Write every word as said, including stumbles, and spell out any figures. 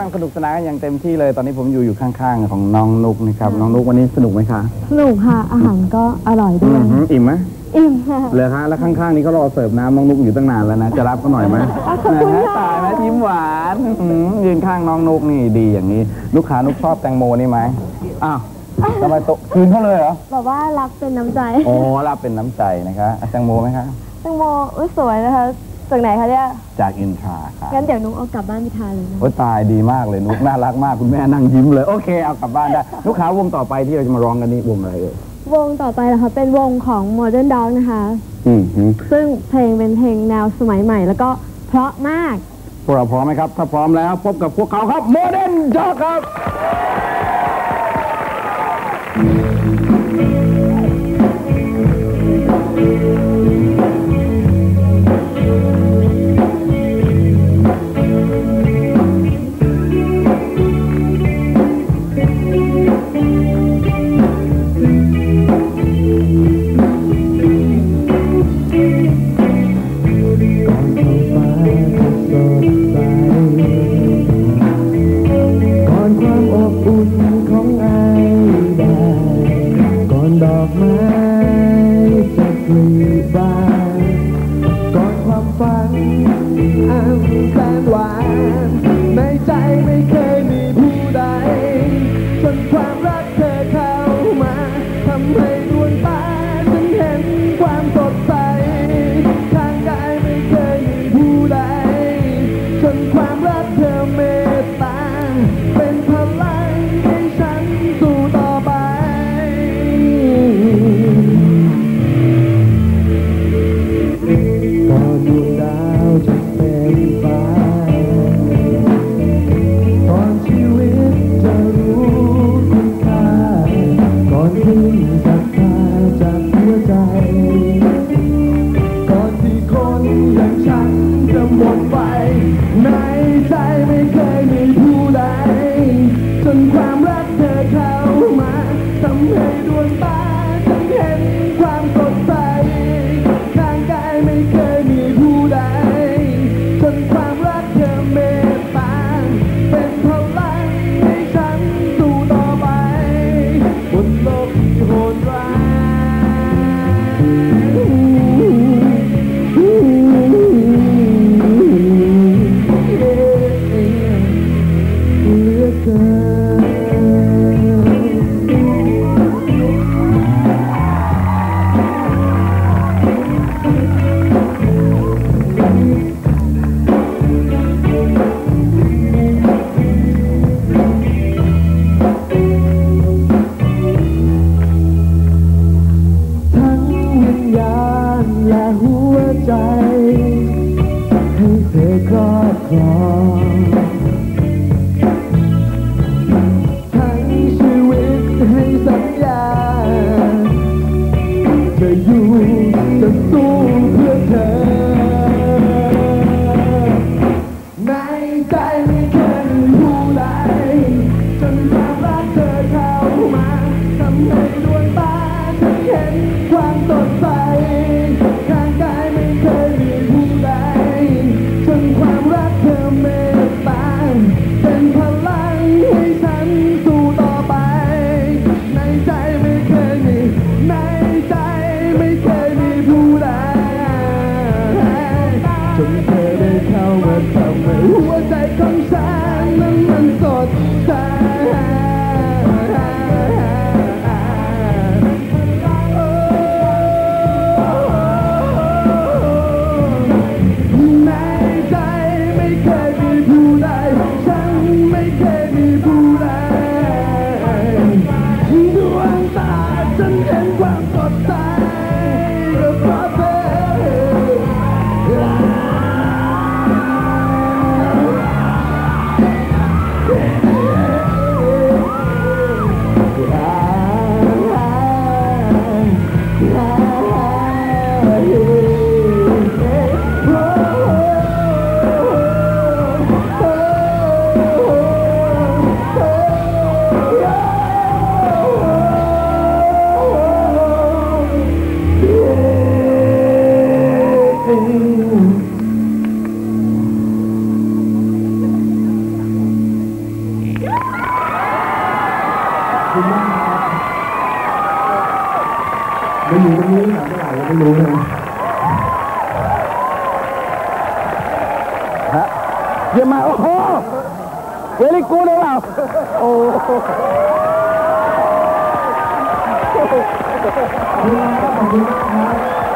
ำลังสนุกสนานกันอย่างเต็มที่เลยตอนนี้ผมอยู่อยู่ข้างๆของน้องนุกนะครับน้องนุกวันนี้สนุกไหมคะสนุกค่ะอาหารก็อร่อยด้วยอิ่มไหมอิ่มค่ะเลยคะแล้วข้างๆนี้เขารอเสิร์ฟน้ำน้องนุกอยู่ตั้งนานแล้วนะจะรับเขาหน่อยไหมนะตายนะยิ้มหวานยืนข้างน้องนุกนี่ดีอย่างนี้ลูกค้านุกชอบแตงโมนี่ไหมอ้าวทำไมโตคืนเขาเลยเหรอแบบว่ารับเป็นน้ำใจโอ้รับเป็นน้ำใจนะคะแตงโมไหมคะแตงโมอุ้ยสวยนะคะจากไหนคะเนี่ยจากอินทราค่ะงั้นเดี๋ยวนุ๊กเอากลับบ้านไปทานเลยนะโอ้ตายดีมากเลยนุ๊กน่ารักมากคุณแม่นั่งยิ้มเลยโอเคเอากลับบ้านได้ลูกค้าวงต่อไปที่เราจะมาร้องกันนี่วงอะไรเอ่ยวงต่อไปนะคะเป็นวงของ Modern Dog นะคะอืมซึ่งเพลงเป็นเพลงแนวสมัยใหม่แล้วก็เพราะมากพวกเราพร้อมไหมครับถ้าพร้อมแล้วพบกับพวกเขาครับ Modern Dog ครับความรักเธอเมตตาคุณมากครับไม่อยู่ตรงนี้หลังจากไม่รู้เลยฮะเยี่ยมมากโอ้โหเวลี่กูดเลยเปล่าโอ้ขอบคุณมากครับ